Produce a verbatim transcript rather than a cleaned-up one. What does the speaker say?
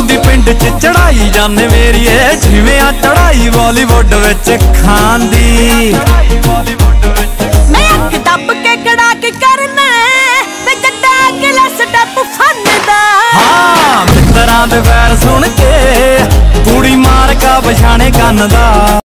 दी पिंड च चढ़ाई जाने मेरिए जिवें आ चढ़ाई बॉलीवुड विच खान दी। मैं अख दब के कड़ा के करना मैं जड्डा अगला स्टेप फन दा। हाँ मित्तरां दे वैर सुन के पूड़ी मार का पछाणे कन्न दा।